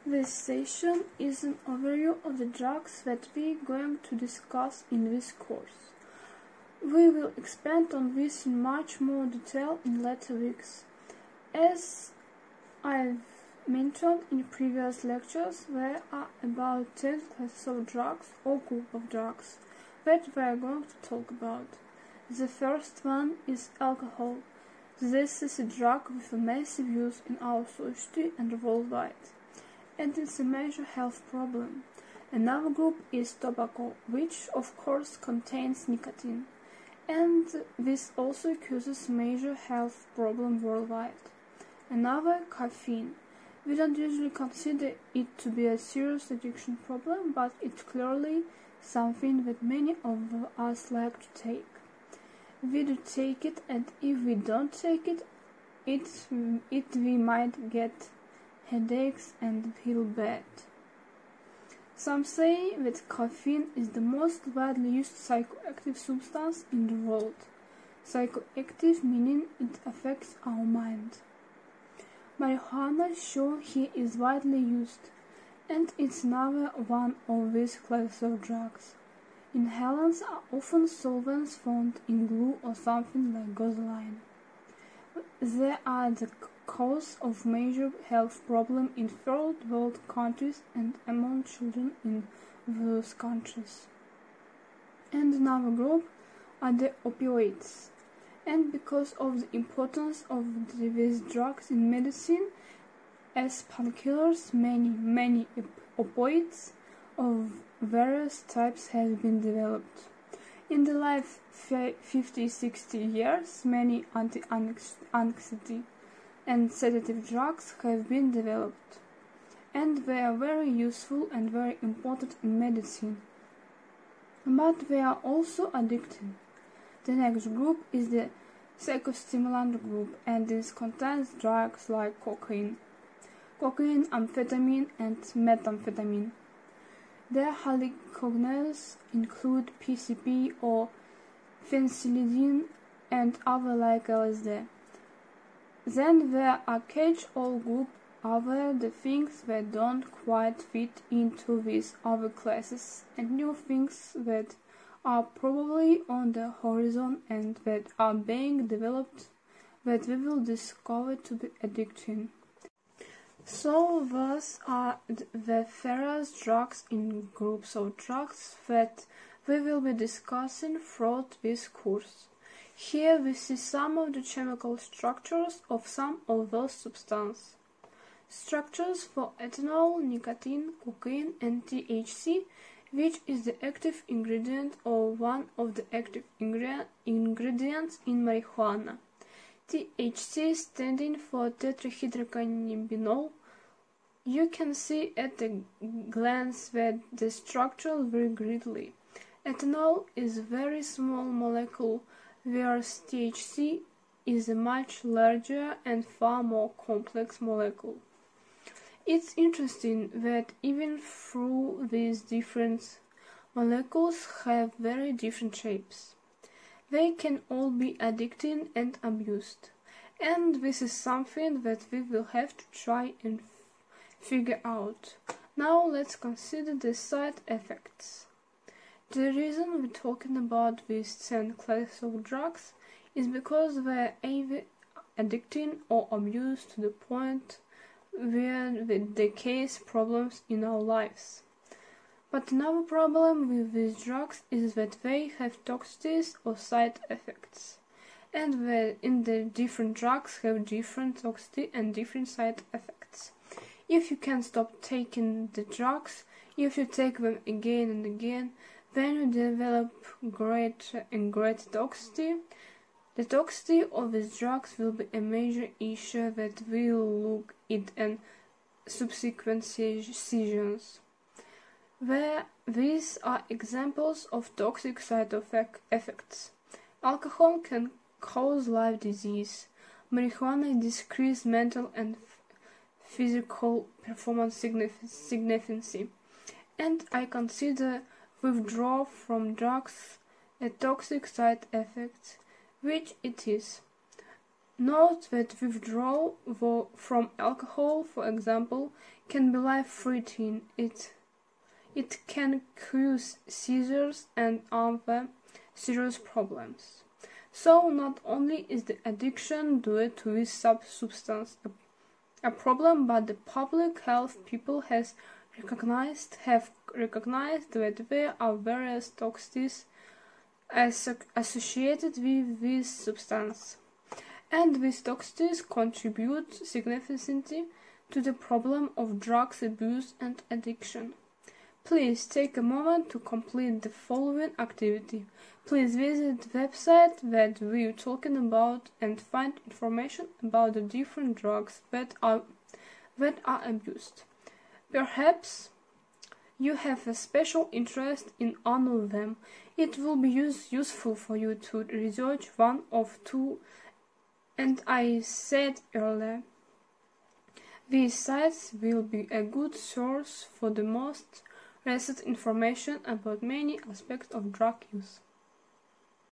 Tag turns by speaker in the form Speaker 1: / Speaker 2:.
Speaker 1: This session is an overview of the drugs that we're going to discuss in this course. We will expand on this in much more detail in later weeks. As I've mentioned in previous lectures, there are about 10 classes of drugs or group of drugs that we are going to talk about. The first one is alcohol. This is a drug with a massive use in our society and worldwide, and it's a major health problem. Another group is tobacco, which of course contains nicotine, and this also causes major health problem worldwide. Another, caffeine. We don't usually consider it to be a serious addiction problem, but it's clearly something that many of us like to take. We do take it, and if we don't take it, we might get headaches and feel bad. Some say that caffeine is the most widely used psychoactive substance in the world. Psychoactive meaning it affects our mind. Marijuana, shown here, is widely used, and it's another one of these classes of drugs. Inhalants are often solvents found in glue or something like gasoline. They are the cause of major health problems in third world countries and among children in those countries. And another group are the opioids. And because of the importance of these drugs in medicine as painkillers, many opioids of various types have been developed. In the last 50-60 years, many anti-anxiety and sedative drugs have been developed, and they are very useful and very important in medicine. But they are also addictive. The next group is the psychostimulant group, and this contains drugs like cocaine, amphetamine, and methamphetamine. Their halichogens include PCP or phencyclidine and other like LSD. Then there are catch-all group, other the things that don't quite fit into these other classes, and new things that are probably on the horizon and that are being developed that we will discover to be addicting. So those are the various drugs in groups of drugs that we will be discussing throughout this course. Here we see some of the chemical structures of some of those substances. Structures for ethanol, nicotine, cocaine, and THC, which is the active ingredient or one of the active ingredients in marijuana. THC standing for tetrahydrocannabinol. You can see at a glance that the structure very greatly. Ethanol is a very small molecule, whereas THC is a much larger and far more complex molecule. It's interesting that even though these different molecules have very different shapes, they can all be addicting and abused, and this is something that we will have to try and figure out. Now let's consider the side effects. The reason we're talking about these 10 classes of drugs is because they're either addicting or abused to the point where they cause problems in our lives. But another problem with these drugs is that they have toxicities or side effects, and the different drugs have different toxicity and different side effects. If you can't stop taking the drugs, if you take them again and again, then you develop greater and greater toxicity. The toxicity of these drugs will be a major issue that we'll look at in subsequent sessions. These are examples of toxic side effects. Alcohol can cause liver disease. Marijuana decreases mental and physical performance significantly. And I consider withdrawal from drugs a toxic side effect, which it is. Note that withdrawal from alcohol, for example, can be life-threatening. It can cause seizures and other serious problems. So not only is the addiction due to this substance a problem, but the public health people have recognized that there are various toxins associated with this substance, and these toxins contribute significantly to the problem of drugs abuse and addiction. Please take a moment to complete the following activity. Please visit the website that we're talking about and find information about the different drugs that are abused. Perhaps you have a special interest in one of them. It will be useful for you to research one of two, and I said earlier, these sites will be a good source for the most recent information about many aspects of drug use.